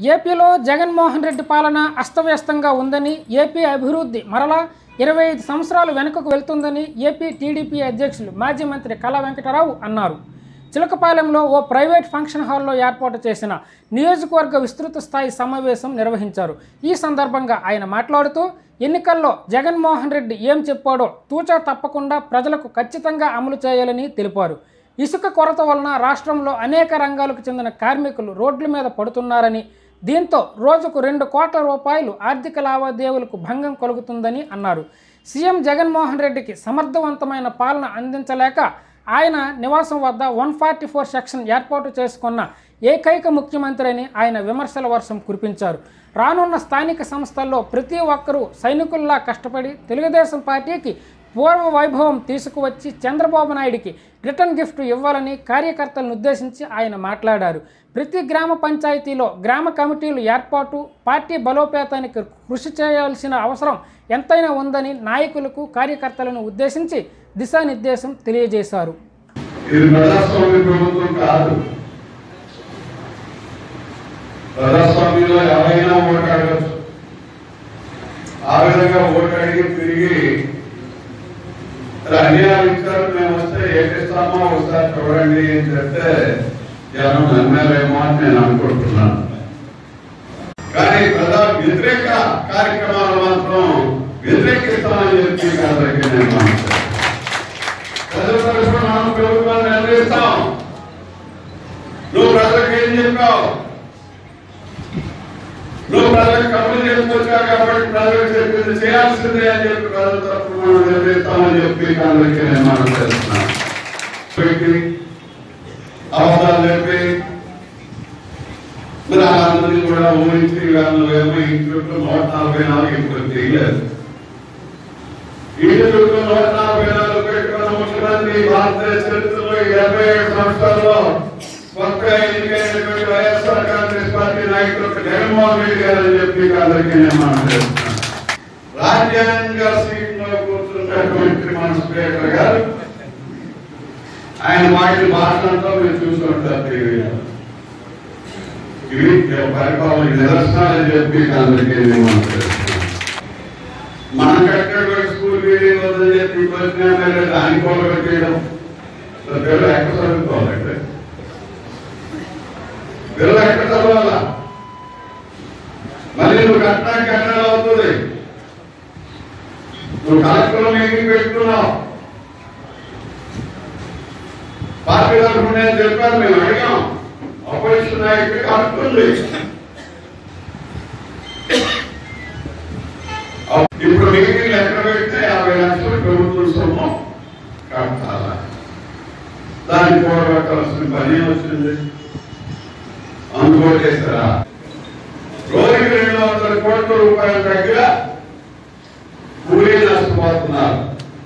ఏపీలో జగన్మోహన్ రెడ్డి పాలన అస్తవ్యస్తంగా ఉందని, ఏపీ అభివృద్ధి మరలా 25 సంవత్సరాలు వెనుకకు వెళ్తుందని ఏపీ టీడీపీ అధ్యక్షులు మాజీ మంత్రి కళా వెంకటరావు అన్నారు. చిలకపాలెంలో ఓ ప్రైవేట్ ఫంక్షన్ హాల్లో ఏర్పాటు చేసిన నియోజకవర్గ విస్తృత స్థాయి సమావేశం నిర్వహించారు. ఈ సందర్భంగా ఆయన మాట్లాడుతూ, ఎన్నికల్లో జగన్మోహన్ రెడ్డి ఏం చెప్పాడో తూచా తప్పకుండా ప్రజలకు ఖచ్చితంగా అమలు చేయాలని తెలిపారు. ఇసుక కొరత వలన రాష్ట్రంలో అనేక రంగాలకు చెందిన కార్మికులు రోడ్ల మీద పడుతున్నారని, దీంతో రోజుకు 2 కోట్ల రూపాయలు ఆర్థిక లావాదేవీలకు భంగం కలుగుతుందని అన్నారు. సీఎం జగన్మోహన్ రెడ్డికి సమర్థవంతమైన పాలన అందించలేక ఆయన నివాసం వద్ద 144 సెక్షన్ ఏర్పాటు చేసుకున్న ఏకైక ముఖ్యమంత్రి అని ఆయన విమర్శల వర్షం కురిపించారు. రానున్న స్థానిక సంస్థల్లో ప్రతి ఒక్కరూ సైనికుల్లా కష్టపడి తెలుగుదేశం పార్టీకి పూర్వ వైభవం తీసుకువచ్చి చంద్రబాబు నాయుడికి రిటర్న్ గిఫ్ట్ ఇవ్వాలని కార్యకర్తలను ఉద్దేశించి ఆయన మాట్లాడారు. ప్రతి గ్రామ పంచాయతీలో గ్రామ కమిటీలు ఏర్పాటు, పార్టీ బలోపేతానికి కృషి చేయాల్సిన అవసరం ఎంతైనా ఉందని నాయకులకు కార్యకర్తలను ఉద్దేశించి దిశానిర్దేశం తెలియజేశారు. ప్రజాస్వామ్యంలో ఎవరైనా ఓటు అడగచ్చు. ఆ విధంగా ఓటు అడిగి తిరిగి అన్యాయాలు ఇచ్చారు, మేము వస్తే ఏపిస్తామో ఒకసారి చూడండి అని చెప్తే జనం నమ్మేమో అని నేను అనుకుంటున్నాను. కానీ ప్రజా వ్యతిరేక కార్యక్రమాలు మాత్రం వ్యతిరేకిస్తామని చెప్పి అందరికీ నేను ప్రజల తరఫున మనం ప్రభుత్వాన్ని నిర్ణయిస్తాం. నువ్వు ప్రజలకు ఏం చెప్పావు? నువ్వు ప్రజలకు కబుర్లు చెప్పుకొచ్చావు కాబట్టి ప్రజలకు చెప్పింది చేయాల్సిందే అని చెప్పి ప్రజల తరఫున మనం నిర్ణయిస్తామని చెప్పి అందరికీ నేను మనం చేస్తున్నాను. అవసరాలు చెప్పి మరి అందరినీ కూడా ఊహించి నువ్వేమో ఇంట్లో 144 ఇప్పుడు చేయలేదు. ఇంటి చుట్టూ 144 పెట్టుకున్న ముఖ్యమంత్రి భారతదేశ చరిత్రలో 27 సంవత్సరాల్లో కొత్తగా ఎన్నికైనటువంటి వైఎస్ఆర్ కాంగ్రెస్ పార్టీ నాయకులు జగన్మోహన్ రెడ్డి గారు అని చెప్పి అందరికీ నేను మనం చేస్తున్నాను. రాజ్యాంగ సీట్లో కూర్చున్నటువంటి మన స్పీకర్ గారు ఆయన వాటి భాషలంతా మీరు చూస్తుంటారు టీవీలో. ఇవి పరిపాలన నిదర్శనాలని చెప్పి అందరికీ నేను మనం చేస్తున్నాను. మనం కట్టినటువంటి స్కూల్ బిల్డింగ్ వద్దని చెప్పి దాని కోలు కట్టేయడం పిల్లలు ఎక్కడ చదువుకోవాలంటే పిల్లలు ఎక్కడ చదవాలా? మళ్ళీ నువ్వు కట్టడానికి ఎక్కడ అవుతుంది? నువ్వు కలెక్టర్లో మీటింగ్ పెట్టుకున్నావు. పార్టీ తరఫున నేను చెప్పాను, మేము అడిగాం, అపోజిషన్ నాయకుడికి హక్కుంది. ఇప్పుడు మీటింగ్లు ఎక్కడ పెడితే 50 లక్షలు ప్రభుత్వం సొమ్ము కట్టాలా? దాన్ని పోరాడాల్సిన పని వచ్చింది. అందుకోటేస్తారా? రోజుకి 200 కోట్ల రూపాయల దగ్గర కూలీ నష్టపోతున్నారు.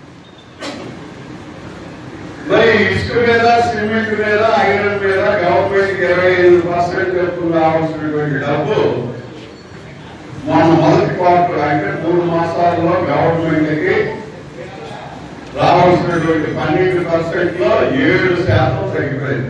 మరి ఇసుక మీద, సిమెంట్ మీద, ఐరన్ మీద గవర్నమెంట్ 25% ఎక్కువ రావాల్సినటువంటి డబ్బు మన మొదటి క్వార్టర్ అంటే 3 మాసాల్లో గవర్నమెంట్ కి రావాల్సినటువంటి 12% లో 7% తగ్గిపోయింది.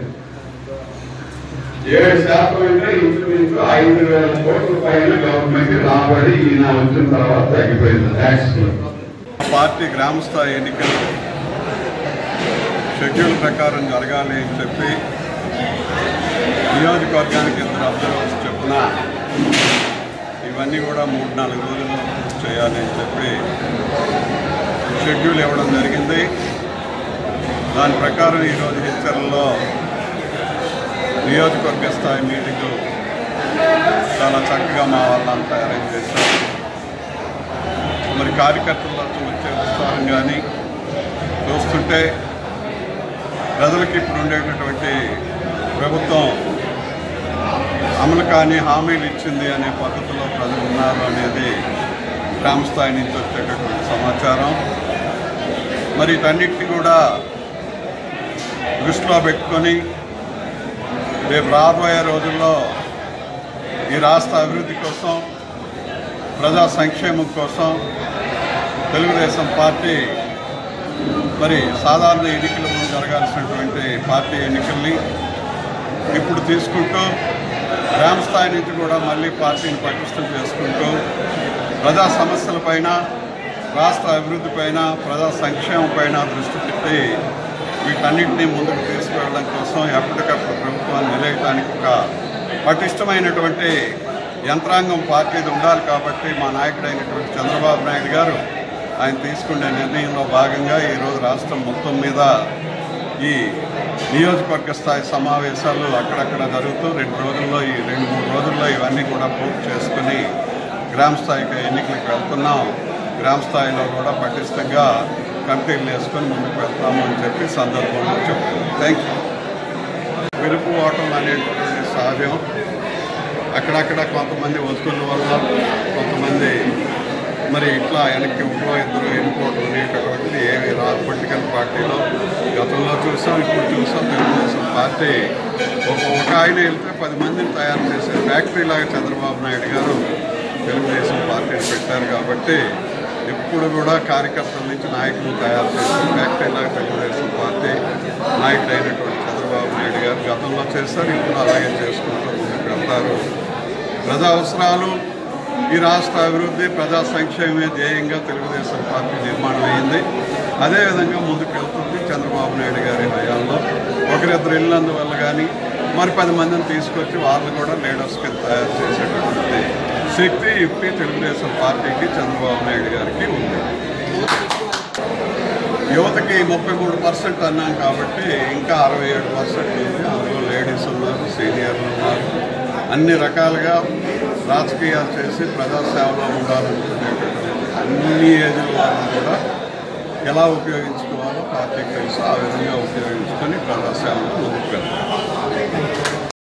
7% అంటే ఇంచుమించు 5,000 కోట్ల పైన గవర్నమెంట్ రాబడి ఈయన వచ్చిన తర్వాత తగ్గిపోయింది. ట్యాక్స్ పార్టీ గ్రామ స్థాయి ఎన్నికలు షెడ్యూల్ ప్రకారం జరగాలి అని చెప్పి నియోజకవర్గానికి 2 అబ్జర్వర్స్ చెప్పున ఇవన్నీ కూడా 3-4 రోజుల్లో చేయాలి అని చెప్పి షెడ్యూల్ ఇవ్వడం జరిగింది. దాని ప్రకారం ఈరోజు హెచ్చర్లలో నియోజకవర్గ స్థాయి మీటింగు చాలా చక్కగా మా వాళ్ళంతా అరేంజ్ చేశారు. మరి కార్యకర్తలతో వచ్చే ఉత్సాహం కానీ చూస్తుంటే ప్రజలకు ఇప్పుడు ఉండేటటువంటి ప్రభుత్వం అమలు కానీ హామీలు ఇచ్చింది అనే పద్ధతిలో ప్రజలు ఉన్నారు అనేది గ్రామ స్థాయి నుంచి వచ్చేటటువంటి సమాచారం. మరి వీటన్నిటిని కూడా దృష్టిలో పెట్టుకొని రేపు రాబోయే రోజుల్లో ఈ రాష్ట్ర అభివృద్ధి కోసం, ప్రజా సంక్షేమం కోసం తెలుగుదేశం పార్టీ మరి సాధారణ ఎన్నికల ముందు జరగాల్సినటువంటి పార్టీ ఎన్నికల్ని ఇప్పుడు తీసుకుంటూ గ్రామ స్థాయి నుంచి కూడా మళ్ళీ పార్టీని పటిష్టం చేసుకుంటూ ప్రజా సమస్యలపైన, రాష్ట్ర అభివృద్ధిపైన, ప్రజా సంక్షేమం పైన దృష్టి పెట్టి వీటన్నింటినీ ముందుకు తీసుకువెళ్ళడం కోసం ఎప్పటికప్పుడు ప్రభుత్వాన్ని నిలయటానికి ఒక పటిష్టమైనటువంటి యంత్రాంగం పార్టీది ఉండాలి. కాబట్టి మా నాయకుడైనటువంటి చంద్రబాబు నాయుడు గారు ఆయన తీసుకునే నిర్ణయంలో భాగంగా ఈరోజు రాష్ట్రం మొత్తం మీద ఈ నియోజకవర్గ స్థాయి సమావేశాలు అక్కడక్కడ జరుగుతూ 2-3 రోజుల్లో ఇవన్నీ కూడా పూర్తి చేసుకుని గ్రామ స్థాయికి ఎన్నికలకు వెళ్తున్నాం. గ్రామ స్థాయిలో కూడా పటిష్టంగా కమిటీలు వేసుకొని ముందుకు వెళ్తాము అని చెప్పి సందర్భంలో చెప్తున్నాం. Thank you. గెలుపు ఓటం అనేటువంటి సహజం. అక్కడక్కడ కొంతమంది ఒత్తుల వల్ల కొంతమంది మరి ఇట్లా వెనక్కి ఒకరో ఇద్దరు వెళ్ళిపోవడం అనేటటువంటిది ఏమి రాదు. పొలిటికల్ పార్టీలో గతంలో చూసాం, ఇప్పుడు చూసాం. తెలుగుదేశం పార్టీ ఒక ఆయన వెళ్తే 10 మందిని తయారు చేసే ఫ్యాక్టరీలాగా చంద్రబాబు నాయుడు గారు తెలుగుదేశం పార్టీని పెట్టారు. కాబట్టి ఎప్పుడు కూడా కార్యకర్తల నుంచి నాయకులు తయారు చేసే ఫ్యాక్టరీలాగా తెలుగుదేశం పార్టీ నాయకుడైనటువంటి చంద్రబాబు నాయుడు గారు గతంలో చేస్తారు, ఇప్పుడు అలాగే చేసుకుంటూ ముందుకు వెళ్తారు. ప్రజా అవసరాలు, ఈ రాష్ట్ర అభివృద్ధి, ప్రజా సంక్షేమమే ధ్యేయంగా తెలుగుదేశం పార్టీ నిర్మాణం అయింది. అదేవిధంగా ముందుకు వెళ్తుంది. చంద్రబాబు నాయుడు గారి హయాంలో ఒకరిద్దరు ఇల్లందువల్ల కానీ మరి 10 మందిని తీసుకొచ్చి వాళ్ళు కూడా లీడర్స్ కింద తయారు చేసేటటువంటి శక్తి, యుక్తి తెలుగుదేశం పార్టీకి, చంద్రబాబు నాయుడు గారికి ఉంది. యువతకి 33% అన్నాం కాబట్టి ఇంకా 67% ఉంది. అందులో లేడీస్ ఉన్నారు, సీనియర్లు ఉన్నారు. అన్ని రకాలుగా రాజకీయాలు చేసి ప్రజాసేవలో ఉండాలనుకునేటటువంటి అన్ని ఏజ్ల వారిని కూడా ఎలా ఉపయోగించుకోవాలో పార్టీకి తెలుసు. ఆ విధంగా ఉపయోగించుకొని ప్రజాసేవలో ముందుకు వెళ్తారు.